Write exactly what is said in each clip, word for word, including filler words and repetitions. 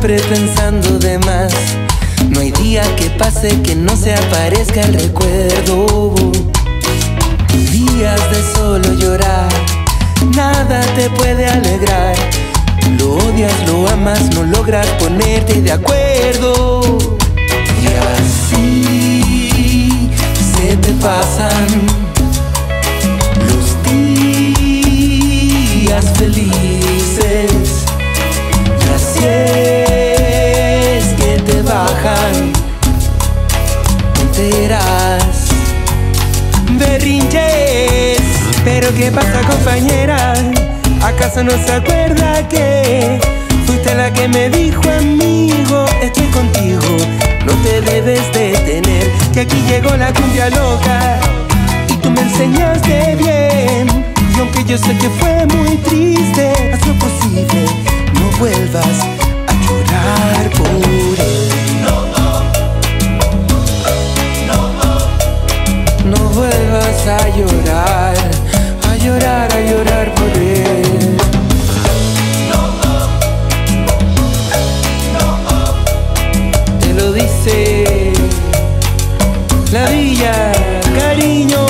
siempre pensando de más. No hay día que pase que no se aparezca el recuerdo. Días de solo llorar, nada te puede alegrar. Lo odias, lo amas, no logras ponerte de acuerdo. Y así se te pasan los días felices. Y así es que te bajan enteras berrinches. Pero ¿qué pasa, compañera? ¿Acaso no se acuerda que fuiste la que me dijo, amigo, estoy contigo, no te debes detener? Que aquí llegó la cumbia loca y tú me enseñaste bien. Y aunque yo sé que fue muy triste, haz lo posible, no vuelvas a llorar por él. No, no, no, no vuelvas a llorar, a llorar, a llorar por él. La Villa, cariño.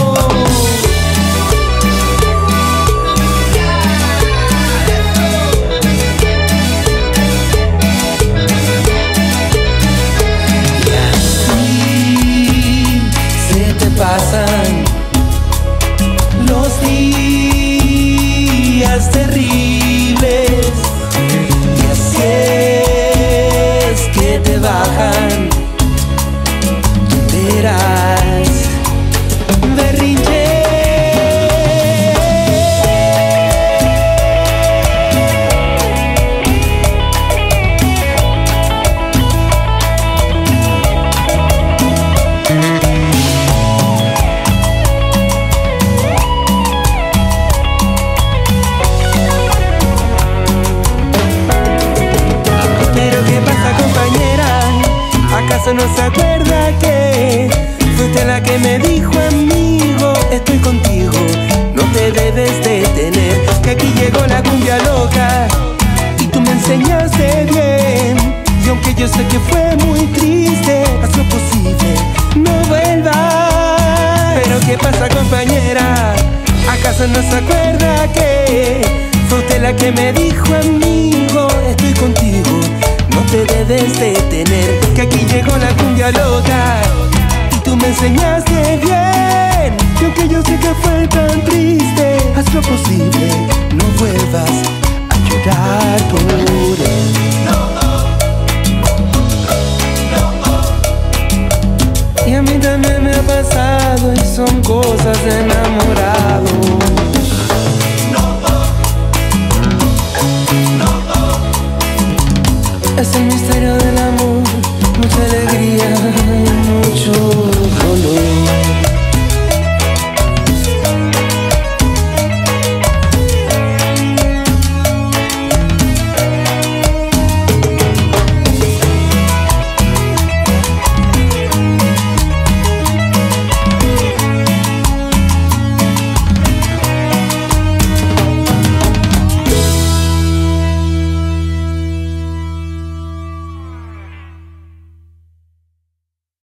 Y así se te pasan los días terribles. Y así es que te bajan berrinche. Pero ¿qué pasa, compañera? ¿Acaso no se acuerda que fuiste la que me dijo, amigo, estoy contigo, no te debes detener? Que aquí llegó la cumbia loca y tú me enseñaste bien. Y aunque yo sé que fue muy triste, haz lo posible, no vuelvas. Pero ¿qué pasa, compañera? ¿Acaso no se acuerda que fuiste la que me dijo, amigo, estoy contigo, no te debes detener? Que aquí llegó la cumbia loca y tú me enseñaste bien. Y aunque yo sé que fue tan triste, haz lo posible, no vuelvas a llorar por él. Y a mí también me ha pasado y son cosas de enamorado. Es el misterio del amor, mucha alegría.